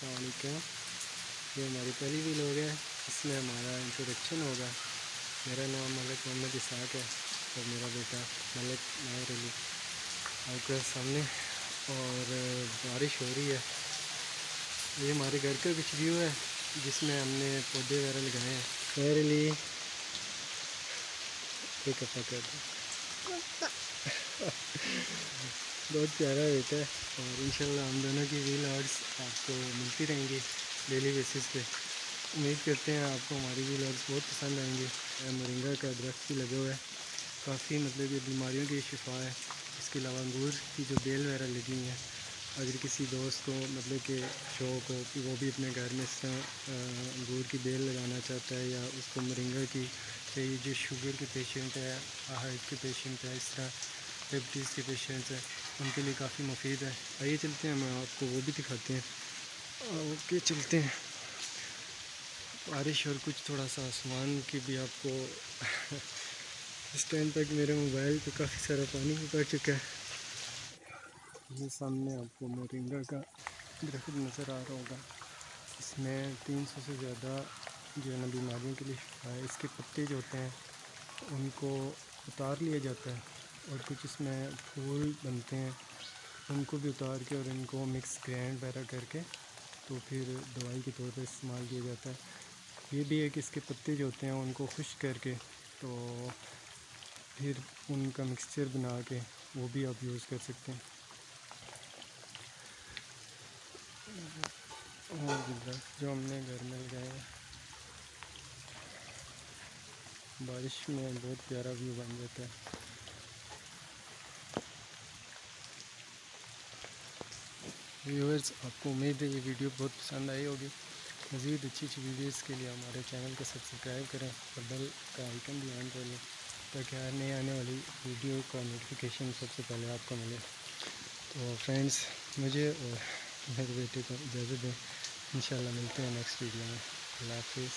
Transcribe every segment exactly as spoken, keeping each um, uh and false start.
अस्सलाम वालेकुम। ये हमारी पहली व्लॉग है, इसमें हमारा इंट्रोडक्शन होगा। मेरा नाम मलिक मोहम्मद इसाक है और मेरा बेटा मलिक नायर अली आपके सामने। और बारिश हो रही है। ये हमारे घर का कुछ व्यू है जिसमें हमने पौधे वगैरह लगाए हैं। नायर अली एक कपड़ा कर दो बहुत प्यारा बेटा है। और इंशाल्लाह हम दोनों की व्लॉग्स आपको मिलती रहेंगी डेली बेसिस पे। उम्मीद करते हैं आपको हमारी व्लॉग्स बहुत पसंद आएंगे। मोरिंगा का दरख्त भी लगा हुआ है, काफ़ी मतलब ये बीमारियों की शिफा है। इसके अलावा अंगूर की जो बेल वगैरह लगी हुई हैं, अगर किसी दोस्त को मतलब के शौक़ हो कि वो भी अपने घर में इस तरह अंगूर की बेल लगाना चाहता है, या उसको मोरिंगा की, कई जो शुगर के पेशेंट है, हार्ट के पेशेंट है, इस तरह डायबिटीज़ के पेशेंट्स हैं, उनके लिए काफ़ी मुफीद है। आइए चलते हैं, हम आपको वो भी दिखाते हैं। ओके चलते हैं। बारिश और कुछ थोड़ा सा आसमान की भी आपको इस टाइम तक मेरे मोबाइल पे काफ़ी सारा पानी भी पड़ चुका है। ये सामने आपको मोरिंगा का दरख्त नज़र आ रहा होगा। इसमें तीन सौ से ज़्यादा जो है ना बीमारियों के लिए शिफा है। इसके पत्ते जो होते हैं उनको उतार लिया जाता है और कुछ इसमें फूल बनते हैं, उनको भी उतार के और इनको मिक्स ग्राइंड वगैरह करके तो फिर दवाई के तौर पर इस्तेमाल किया जाता है। ये भी है कि इसके पत्ते जो होते हैं उनको खुश्क करके तो फिर उनका मिक्सचर बना के वो भी आप यूज़ कर सकते हैं। और दरख्त जो हमने घर में लगाए हैं, बारिश में बहुत प्यारा व्यू बन जाता है। व्यूअर्स, आपको उम्मीद है ये वीडियो बहुत पसंद आई होगी। मज़ीद अच्छी अच्छी वीडियोज़ के लिए हमारे चैनल को सब्सक्राइब करें और बेल का आइकन भी ऑन कर लें ताकि हर नई आने वाली वीडियो का नोटिफिकेशन सबसे पहले आपको मिले। तो फ्रेंड्स, मुझे और मेरे बेटे को इजाज़त दें। इंशाल्लाह मिलते हैं नेक्स्ट वीडियो में। अल्लाह हाफिज़।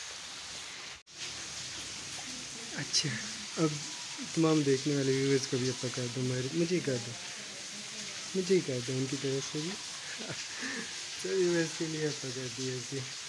अच्छा, अब तमाम देखने वाले व्यूअर्स को भी अपना कर दो, मुझे कर दो मुझे ही कर दो उनकी तरफ से भी। सभी व्यूअर्स के लिए अपना कर दिया।